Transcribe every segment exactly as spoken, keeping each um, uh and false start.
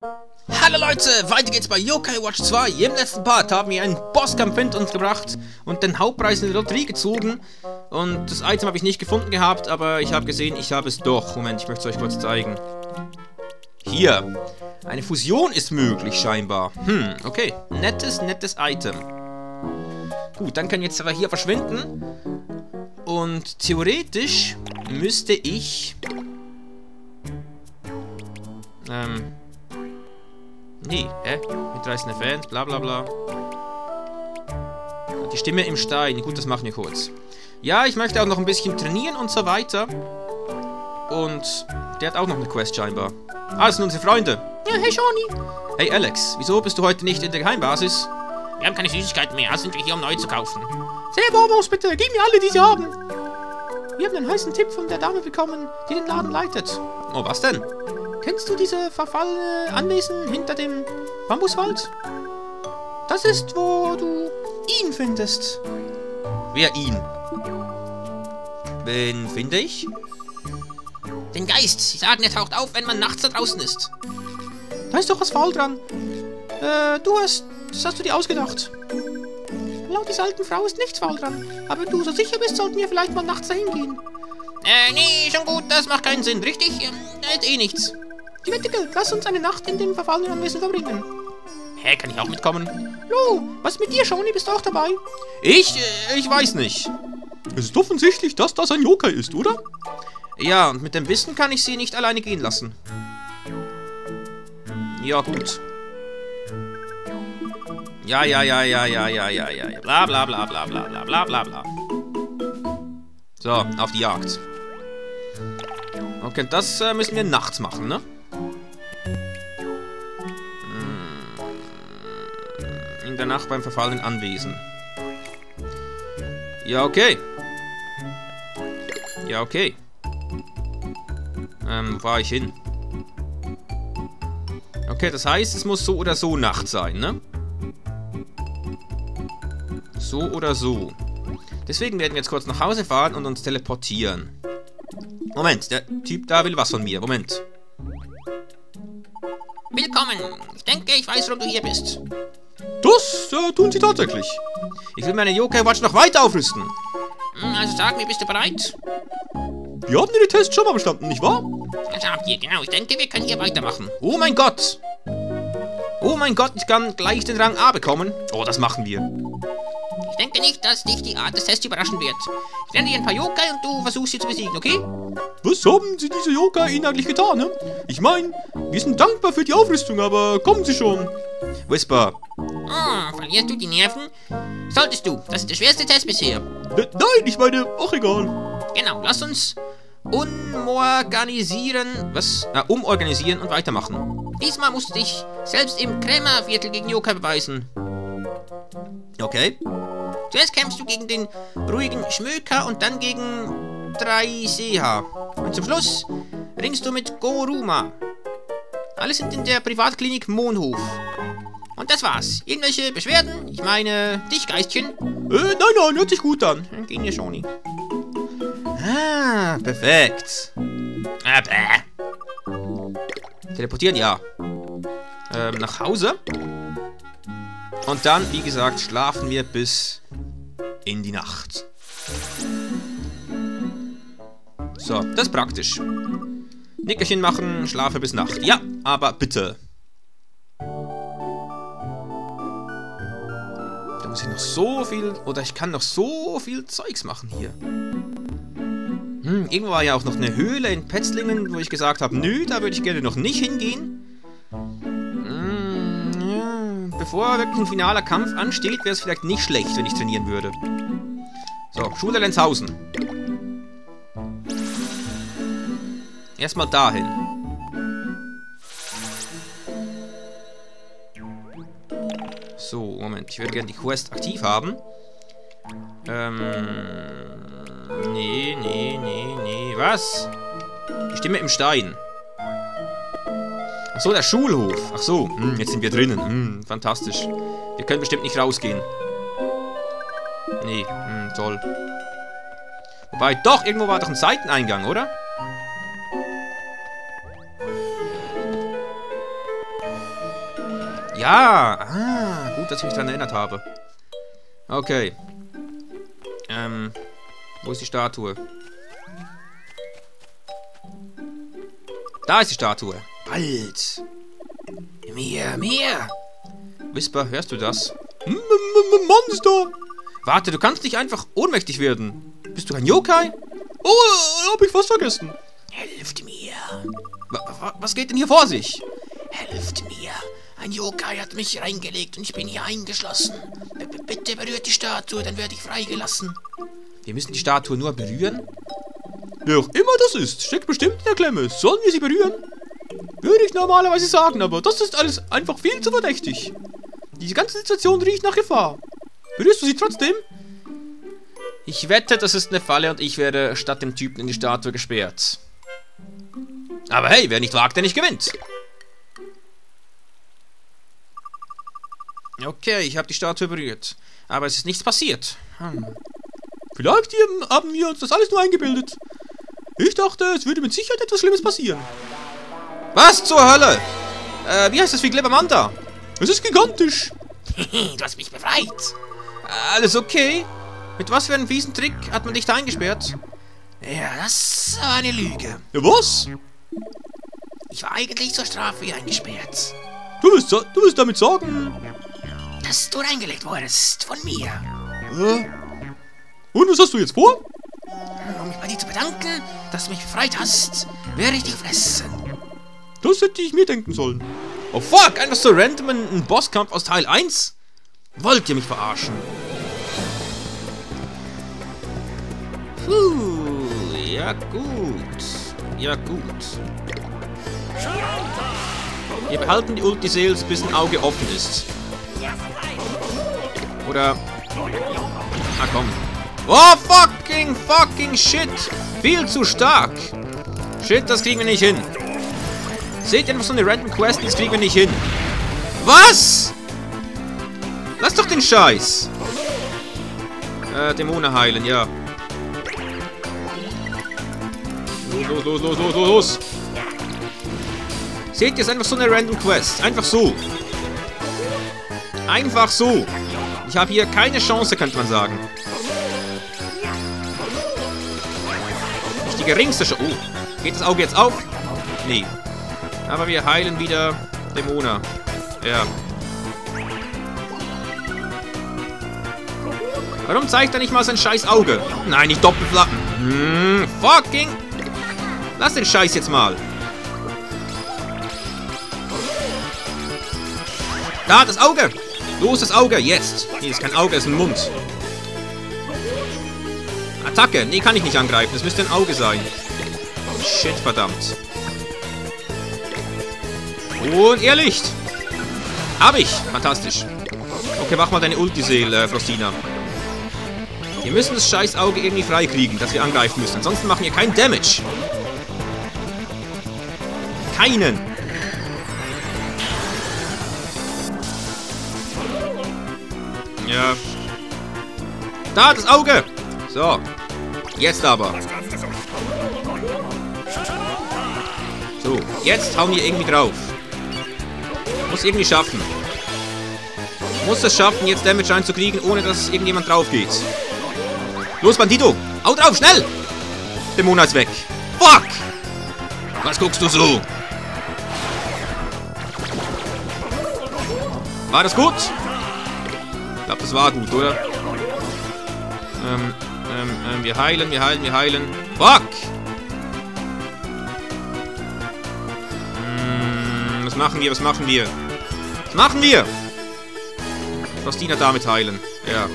Hallo Leute, weiter geht's bei Yokai Watch zwei. Im letzten Part haben wir einen Bosskampf hinter uns gebracht und den Hauptpreis in die Lotterie gezogen. Und das Item habe ich nicht gefunden gehabt, aber ich habe gesehen, ich habe es doch. Moment, ich möchte es euch kurz zeigen. Hier. Eine Fusion ist möglich, scheinbar. Hm, okay. Nettes, nettes Item. Gut, dann können wir jetzt aber hier verschwinden. Und theoretisch müsste ich... Ähm... Nee, hä? Mitreißende Fans, bla bla bla. Die Stimme im Stein. Gut, das machen wir kurz. Ja, ich möchte auch noch ein bisschen trainieren und so weiter. Und der hat auch noch eine Quest scheinbar. Ah, das sind unsere Freunde. Ja, hey Shawnee. Hey Alex, wieso bist du heute nicht in der Geheimbasis? Wir haben keine Süßigkeiten mehr, also sind wir hier, um neue zu kaufen. Sehr Bonbons bitte, gib mir alle, die sie haben. Wir haben einen heißen Tipp von der Dame bekommen, die den Laden leitet. Oh, was denn? Kennst du diese verfallene Anwesen hinter dem Bambuswald? Das ist, wo du ihn findest. Wer ihn? Wen finde ich? Den Geist. Sie sagen, er taucht auf, wenn man nachts da draußen ist. Da ist doch was faul dran. Äh, du hast... Das hast du dir ausgedacht. Laut dieser alten Frau ist nichts faul dran. Aber du so sicher bist, sollten wir vielleicht mal nachts dahin gehen. Äh, nee, schon gut, das macht keinen Sinn, richtig? Ähm, da ist eh nichts. Die Wette gilt, lass uns eine Nacht in dem verfallenen Anwesen verbringen. Hä, kann ich auch mitkommen? Jo, was mit dir, Shawnee? Bist du auch dabei? Ich? Äh, ich weiß nicht. Es ist offensichtlich, dass das ein Yokai ist, oder? Ja, und mit dem Wissen kann ich sie nicht alleine gehen lassen. Ja, gut. Ja, ja, ja, ja, ja, ja, ja, ja, ja. Bla, bla, bla, bla, bla, bla, bla, bla, bla. So, auf die Jagd. Okay, das äh, müssen wir nachts machen, ne? In der Nacht beim verfallenen Anwesen. Ja, okay. Ja, okay. Ähm, wo war ich hin? Okay, das heißt, es muss so oder so Nacht sein, ne? So oder so. Deswegen werden wir jetzt kurz nach Hause fahren und uns teleportieren. Moment, der Typ da will was von mir. Moment. Willkommen. Ich denke, ich weiß, warum du hier bist. Das äh, tun sie tatsächlich. Ich will meine Yokai Watch noch weiter aufrüsten. Also sag mir, bist du bereit? Wir haben ihre Tests schon mal bestanden, nicht wahr? Das habt ihr, genau. Ich denke, wir können hier weitermachen. Oh mein Gott. Oh mein Gott, ich kann gleich den Rang A bekommen. Oh, das machen wir. Ich denke nicht, dass dich die Art des Tests überraschen wird. Ich nenne dir ein paar Yokai und du versuchst sie zu besiegen, okay? Was haben sie diese Yokai ihnen eigentlich getan, ne? Ich meine, wir sind dankbar für die Aufrüstung, aber kommen sie schon. Whisper. Oh, verlierst du die Nerven? Solltest du. Das ist der schwerste Test bisher. Ne, nein, ich meine, ach egal. Genau, lass uns umorganisieren. Was? Ah, umorganisieren und weitermachen. Diesmal musst du dich selbst im Krämerviertel gegen Yokai beweisen. Okay. Zuerst kämpfst du gegen den ruhigen Schmöker und dann gegen drei Seha. Und zum Schluss ringst du mit Goruma. Alle sind in der Privatklinik Mohnhof. Und das war's. Irgendwelche Beschwerden? Ich meine, dich, Geistchen? Äh, nein, nein, hört sich gut an. Dann gehen wir, Shawnee. Ah, perfekt. Ah, bäh. Teleportieren, ja. Ähm, nach Hause. Und dann, wie gesagt, schlafen wir bis in die Nacht. So, das ist praktisch. Nickerchen machen, schlafe bis Nacht. Ja, aber bitte. Da muss ich noch so viel... Oder ich kann noch so viel Zeugs machen hier. Hm, irgendwo war ja auch noch eine Höhle in Petzlingen, wo ich gesagt habe, nö, da würde ich gerne noch nicht hingehen. Bevor wirklich ein finaler Kampf ansteht, wäre es vielleicht nicht schlecht, wenn ich trainieren würde. So, Schule Lenzhausen. Erstmal dahin. So, Moment. Ich würde gerne die Quest aktiv haben. Ähm... Nee, nee, nee, nee. Was? Die Stimme im Stein. Ach so, der Schulhof. Ach so, hm, jetzt sind wir drinnen. Hm, fantastisch. Wir können bestimmt nicht rausgehen. Nee, hm, toll. Wobei, doch, irgendwo war doch ein Seiteneingang, oder? Ja, ah, gut, dass ich mich daran erinnert habe. Okay. Ähm, wo ist die Statue? Da ist die Statue. Bald. Mehr, mehr. Whisper, hörst du das? M -m Monster! Warte, du kannst nicht einfach ohnmächtig werden. Bist du ein Yokai? Oh, hab ich fast vergessen. Helft mir. Wa wa was geht denn hier vor sich? Helft mir. Ein Yokai hat mich reingelegt und ich bin hier eingeschlossen. B -b Bitte berührt die Statue, dann werde ich freigelassen. Wir müssen die Statue nur berühren? Wer auch immer das ist, steckt bestimmt in der Klemme. Sollen wir sie berühren? Würde ich normalerweise sagen, aber das ist alles einfach viel zu verdächtig. Diese ganze Situation riecht nach Gefahr. Berührst du sie trotzdem? Ich wette, das ist eine Falle und ich werde statt dem Typen in die Statue gesperrt. Aber hey, wer nicht wagt, der nicht gewinnt. Okay, ich habe die Statue berührt. Aber es ist nichts passiert. Hm. Vielleicht haben wir uns das alles nur eingebildet. Ich dachte, es würde mit Sicherheit etwas Schlimmes passieren. Was zur Hölle? Äh, wie heißt das wie Glibbermanda? Es ist gigantisch. Du hast mich befreit. Alles okay? Mit was für einem fiesen Trick hat man dich da eingesperrt? Ja, das war eine Lüge. Ja, was? Ich war eigentlich zur Strafe hier eingesperrt. Du willst, du willst damit sagen... Dass du reingelegt wurdest von mir. Äh? Und was hast du jetzt vor? Um mich bei dir zu bedanken, dass du mich befreit hast, werde ich dich fressen. Das hätte ich mir denken sollen. Oh fuck, einfach so random ein Bosskampf aus Teil eins? Wollt ihr mich verarschen? Puh, ja gut. Ja gut. Wir behalten die Ulti-Seals, bis ein Auge offen ist. Oder... Ah komm. Oh fucking fucking shit. Viel zu stark. Shit, das kriegen wir nicht hin. Seht ihr einfach so eine random Quest, das kriegen wir nicht hin. Was? Lass doch den Scheiß. Äh, Dämonen heilen, ja. Los, los, los, los, los, los. Seht ihr, es ist einfach so eine random Quest. Einfach so. Einfach so. Ich habe hier keine Chance, könnte man sagen. Nicht die geringste Chance. Oh, geht das Auge jetzt auf? Nee. Aber wir heilen wieder Dämonen. Ja. Warum zeigt er nicht mal sein scheiß Auge? Nein, nicht Doppelflappen. Hm, fucking. Lass den Scheiß jetzt mal. Da, das Auge. Los, das Auge, jetzt. Nee, ist kein Auge, ist ein Mund. Attacke. Nee, kann ich nicht angreifen. Das müsste ein Auge sein. Shit, verdammt. Und Irrlicht. Hab ich. Fantastisch. Okay, mach mal deine Ulti-Seel, äh, Frostina. Wir müssen das scheiß Auge irgendwie freikriegen, dass wir angreifen müssen. Ansonsten machen wir keinen Damage. Keinen. Ja. Da, das Auge. So. Jetzt aber. So, jetzt hauen wir irgendwie drauf. Muss irgendwie schaffen. Muss es schaffen, jetzt Damage reinzukriegen, ohne dass irgendjemand drauf geht. Los, Bandito! Hau drauf, schnell! Dämona ist weg. Fuck! Was guckst du so? War das gut? Ich glaube, das war gut, oder? Ähm, ähm, ähm, wir heilen, wir heilen, wir heilen. Fuck! Hm, was machen wir, was machen wir? Was machen wir? Frostina damit heilen. Ja.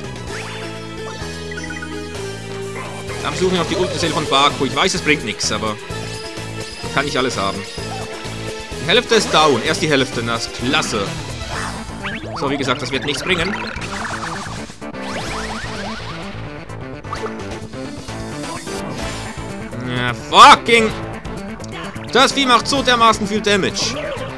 Dann versuchen wir noch die Ulti-Seele von Baku. Ich weiß, es bringt nichts, aber kann ich alles haben. Die Hälfte ist down. Erst die Hälfte. Das ist klasse. So, wie gesagt, das wird nichts bringen. Ja, fucking! Das Vieh macht so dermaßen viel Damage.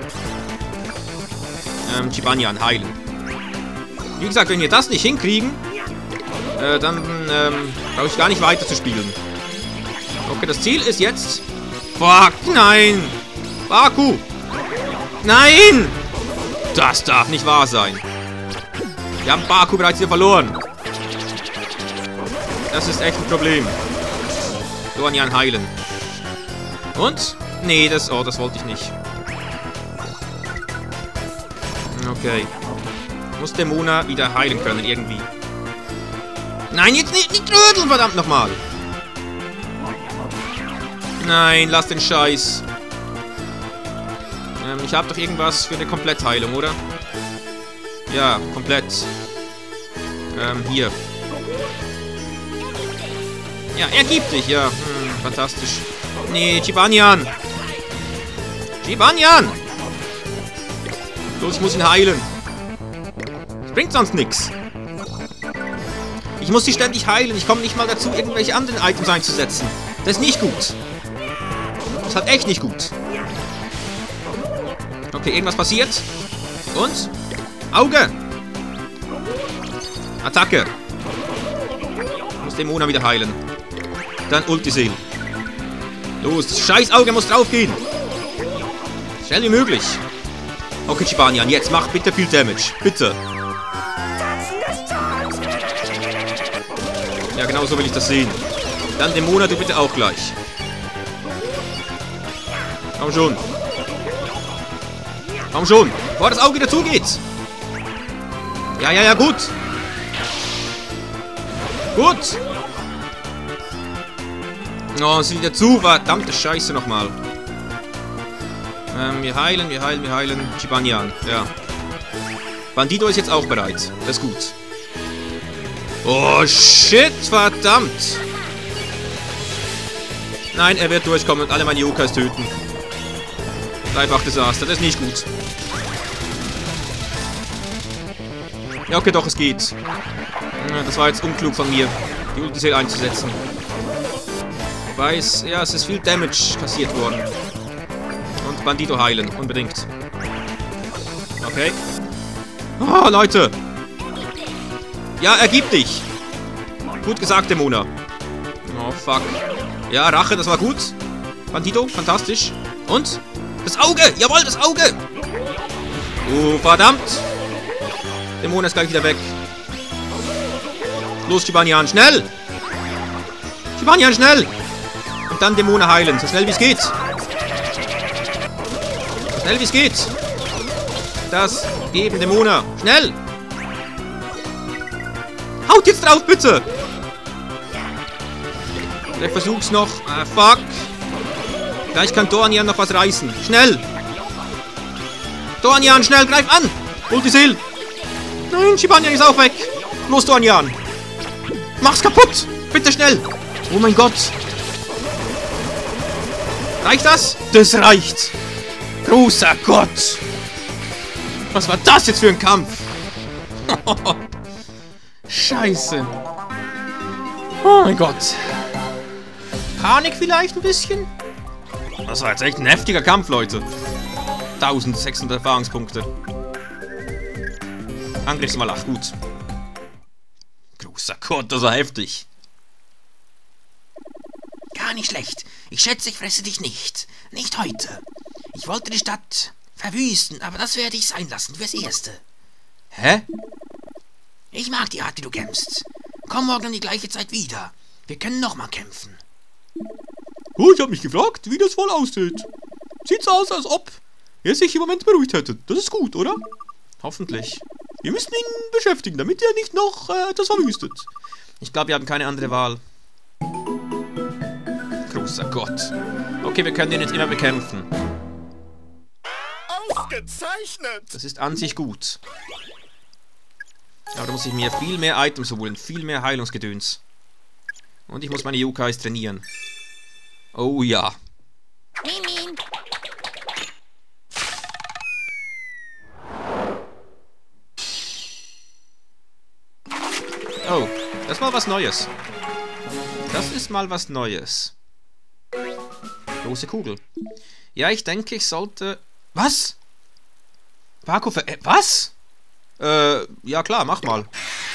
Ähm, Chibanyan heilen. Wie gesagt, wenn wir das nicht hinkriegen, äh, dann ähm, brauche ich gar nicht weiter zu spielen. Okay, das Ziel ist jetzt... Fuck, nein! Baku! Nein! Das darf nicht wahr sein. Wir haben Baku bereits wieder verloren. Das ist echt ein Problem. Doanjan heilen. Und? Nee, das... Oh, das wollte ich nicht. Okay. Muss Demona wieder heilen können, irgendwie. Nein, jetzt nicht, nicht rödeln, verdammt nochmal. Nein, lass den Scheiß. Ähm, ich habe doch irgendwas für eine Komplettheilung, oder? Ja, komplett. Ähm, hier. Ja, ergib dich, ja. Hm, fantastisch. Nee, Jibanyan. Jibanyan! Los, ich muss ihn heilen. Das bringt sonst nichts. Ich muss sie ständig heilen. Ich komme nicht mal dazu, irgendwelche anderen Items einzusetzen. Das ist nicht gut. Das ist halt echt nicht gut. Okay, irgendwas passiert. Und? Auge! Attacke! Ich muss Demona wieder heilen. Dann Ultiseel. Los, das scheiß Auge muss draufgehen. Schnell wie möglich. Okay, Jibanyan, jetzt mach bitte viel Damage. Bitte. Ja, genau so will ich das sehen. Dann Demona, du bitte auch gleich. Komm schon. Komm schon. Bevor das Auge dazu geht. Ja, ja, ja, gut. Gut. Oh, es ist wieder zu. Verdammte Scheiße nochmal. Ähm, wir heilen, wir heilen, wir heilen. Jibanyan, ja. Bandito ist jetzt auch bereit. Das ist gut. Oh, shit, verdammt. Nein, er wird durchkommen und alle meine Yokais töten. Dreifach Desaster, das ist nicht gut. Ja, okay, doch, es geht. Ja, das war jetzt unklug von mir, die Ultiseel einzusetzen. Wobei es, ja, es ist viel Damage kassiert worden. Und Bandito heilen, unbedingt. Okay. Oh, Leute. Ja, ergib dich. Gut gesagt, Demona. Oh, fuck. Ja, Rache, das war gut. Bandito, fantastisch. Und? Das Auge! Jawohl, das Auge! Oh, verdammt. Demona ist gleich wieder weg. Los, Jibanyan, schnell! Jibanyan, schnell! Und dann Demona heilen, so schnell wie es geht. So schnell wie es geht. Das geben Demona. Schnell! Haut jetzt drauf, bitte! Vielleicht versuch's noch. Ah, fuck. Gleich kann Doanjan noch was reißen. Schnell! Doanjan, schnell, greif an! Ultiseel! Nein, Jibanyan ist auch weg! Los, Doanjan! Mach's kaputt! Bitte schnell! Oh mein Gott! Reicht das? Das reicht! Großer Gott! Was war das jetzt für ein Kampf? Scheiße! Oh mein Gott! Panik vielleicht ein bisschen? Das war jetzt echt ein heftiger Kampf, Leute. eintausendsechshundert Erfahrungspunkte. Angriffsmalach, gut. Großer Gott, das war heftig. Gar nicht schlecht. Ich schätze, ich fresse dich nicht. Nicht heute. Ich wollte die Stadt verwüsten, aber das werde ich sein lassen fürs Erste. Hä? Ich mag die Art, wie du kämpfst. Komm morgen um die gleiche Zeit wieder. Wir können nochmal kämpfen. Oh, ich habe mich gefragt, wie das wohl aussieht. Sieht so aus, als ob er sich im Moment beruhigt hätte. Das ist gut, oder? Hoffentlich. Wir müssen ihn beschäftigen, damit er nicht noch äh, etwas verwüstet. Ich glaube, wir haben keine andere Wahl. Großer Gott. Okay, wir können ihn jetzt immer bekämpfen. Ausgezeichnet! Das ist an sich gut. Aber da muss ich mir viel mehr Items holen, viel mehr Heilungsgedöns. Und ich muss meine Yokais trainieren. Oh ja. Oh, das ist mal was Neues. Das ist mal was Neues. Große Kugel. Ja, ich denke, ich sollte... Was? Baku ver... Äh, was? Äh, ja klar, mach mal.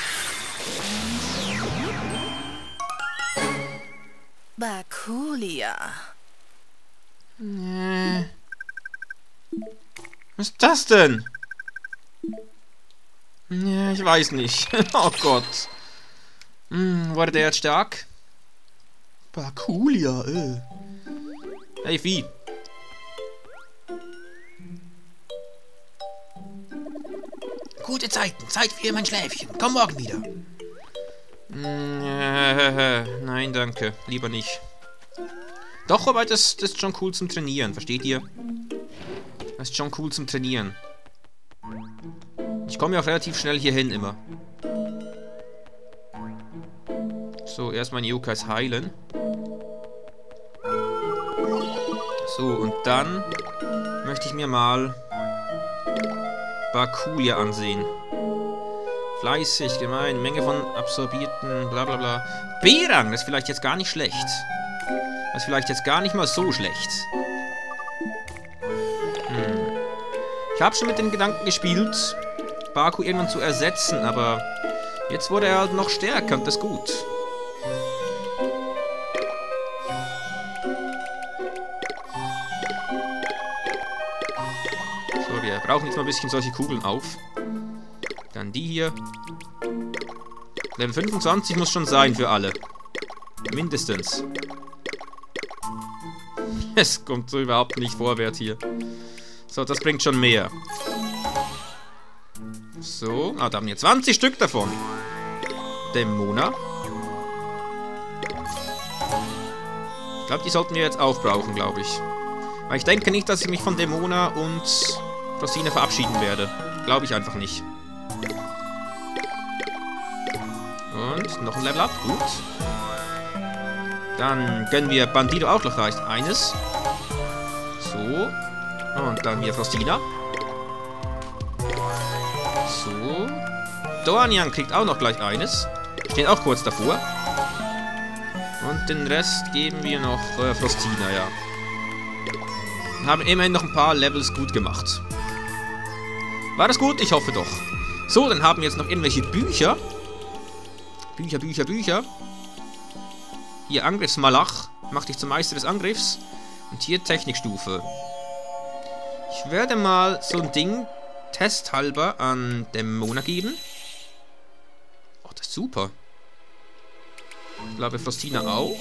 Bakulia. Äh. Was ist das denn? Ja, ich weiß nicht. Oh Gott. Hm, wurde der jetzt stark? Bakulia, äh. Hey, Vieh. Gute Zeiten, Zeit für mein Schläfchen. Komm morgen wieder. Hm, äh, nein, danke. Lieber nicht. Doch, aber das, das ist schon cool zum Trainieren, versteht ihr? Das ist schon cool zum Trainieren. Ich komme ja auch relativ schnell hier hin immer. So, erst meine Yokais heilen. So, und dann möchte ich mir mal Bakulia ansehen. Fleißig, gemein, Menge von absorbierten, bla bla bla. B-Rang, das ist vielleicht jetzt gar nicht schlecht. Das ist vielleicht jetzt gar nicht mal so schlecht. Hm. Ich habe schon mit dem Gedanken gespielt, Baku irgendwann zu ersetzen, aber jetzt wurde er halt noch stärker und das ist gut. So, wir brauchen jetzt mal ein bisschen solche Kugeln auf. Dann die hier. Level fünfundzwanzig muss schon sein für alle. Mindestens. Es kommt so überhaupt nicht vorwärts hier. So, das bringt schon mehr. So, ah, da haben wir zwanzig Stück davon. Dämona. Ich glaube, die sollten wir jetzt aufbrauchen, glaube ich. Weil ich denke nicht, dass ich mich von Dämona und Frostina verabschieden werde. Glaube ich einfach nicht. Und noch ein Level Up. Gut. Dann gönnen wir Bandido auch noch gleich eines. So. Und dann hier Frostina. So. Dornian kriegt auch noch gleich eines. Steht auch kurz davor. Und den Rest geben wir noch äh, Frostina, ja. Und haben immerhin noch ein paar Levels gut gemacht. War das gut? Ich hoffe doch. So, dann haben wir jetzt noch irgendwelche Bücher. Bücher, Bücher, Bücher. Hier Angriffsmalach. Macht dich zum Meister des Angriffs. Und hier Technikstufe. Ich werde mal so ein Ding testhalber an Dämona geben. Oh, das ist super. Ich glaube Frostina auch.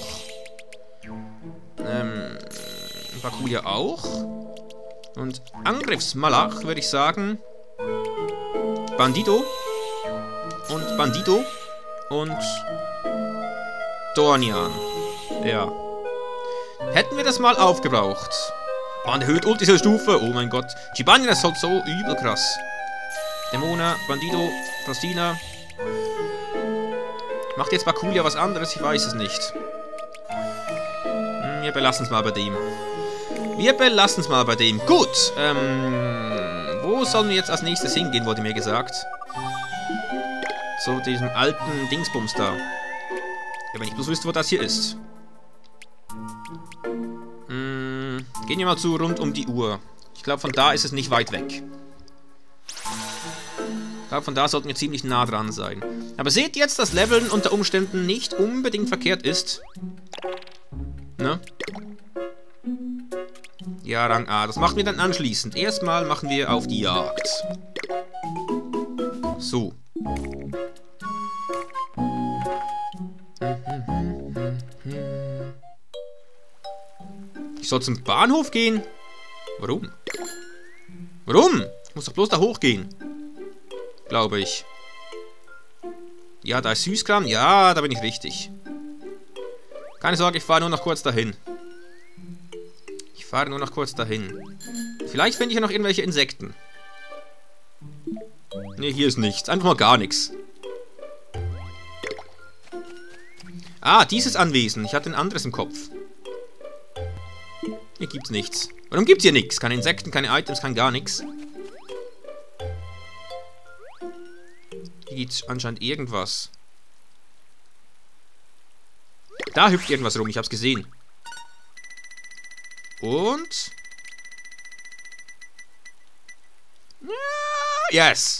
Ähm, Bakulia auch. Und Angriffsmalach würde ich sagen Bandido. Und Bandido. Und Dornian. Ja. Hätten wir das mal aufgebraucht. Man erhöht Ulti diese Stufe. Oh mein Gott. Chibania ist halt so übel krass. Dämona, Bandido, Frostina. Macht jetzt Bakulia was anderes? Ich weiß es nicht. Hm, wir belassen es mal bei dem. Wir belassen es mal bei dem. Gut. Ähm, wo sollen wir jetzt als nächstes hingehen, wurde mir gesagt. Zu diesem alten Dingsbums da. Ja, wenn ich bloß wüsste, wo das hier ist. Hm, gehen wir mal zu rund um die Uhr. Ich glaube, von da ist es nicht weit weg. Ich glaube, von da sollten wir ziemlich nah dran sein. Aber seht jetzt, dass Leveln unter Umständen nicht unbedingt verkehrt ist. Ne? Ja, Rang A. Das machen wir dann anschließend. Erstmal machen wir auf die Jagd. So. Ich soll zum Bahnhof gehen? Warum? Warum? Ich muss doch bloß da hochgehen. Glaube ich. Ja, da ist Süßkram. Ja, da bin ich richtig. Keine Sorge, ich fahre nur noch kurz dahin. Ich fahre nur noch kurz dahin. Vielleicht finde ich ja noch irgendwelche Insekten. Ne, hier ist nichts. Einfach mal gar nichts. Ah, dieses Anwesen. Ich hatte ein anderes im Kopf. Hier gibt's nichts. Warum gibt's hier nichts? Keine Insekten, keine Items, kein gar nichts. Hier gibt's anscheinend irgendwas. Da hüpft irgendwas rum, ich hab's gesehen. Und... Yes!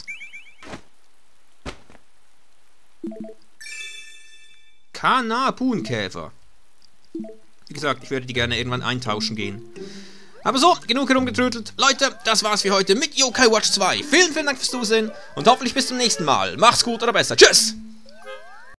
Kanabunkäfer. Wie gesagt, ich würde die gerne irgendwann eintauschen gehen. Aber so, genug herumgetrödelt. Leute, das war's für heute mit Yokai Watch zwei. Vielen, vielen Dank fürs Zusehen und hoffentlich bis zum nächsten Mal. Macht's gut oder besser. Tschüss!